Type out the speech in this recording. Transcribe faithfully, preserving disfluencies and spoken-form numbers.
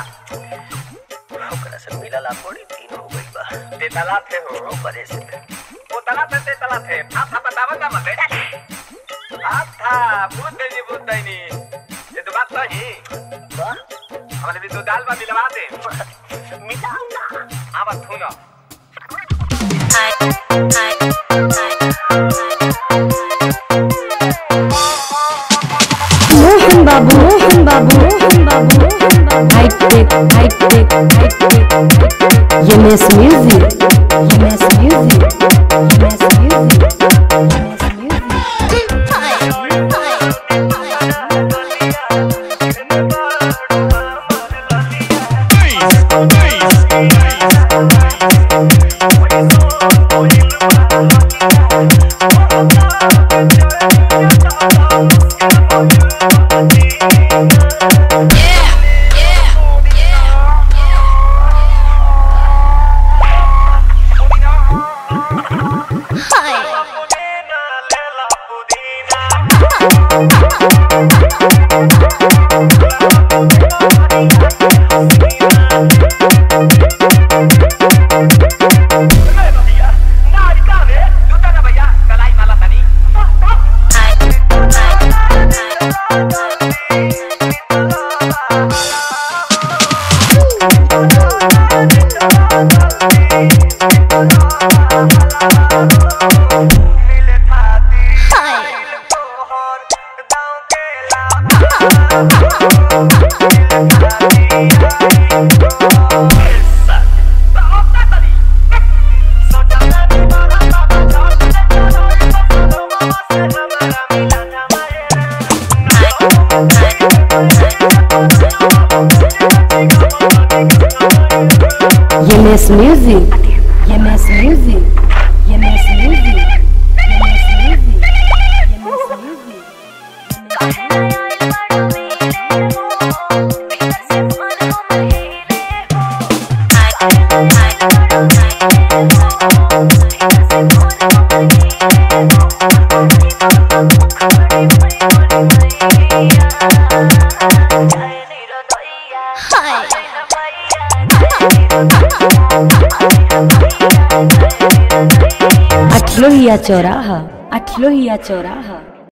ओकरा से मिलल आ बड़ी दिन हो गई बा। ते तला थे हो करे से वो तला थे ते तला थे आप आप बतावा का मत आप था भूत नहीं भूत नहीं ये तो बात सही वाह हमने भी तो दाल बा मिलवा दे मिलाऊ ना अब थूनो Mohan Babu Mohan Babu Mohan Babu hi tech hi tech hi tech MS music MS music MS music MS MS music MS music MS music MS music MS music Athlohiya चौराहा अठलोहिया चौराहा।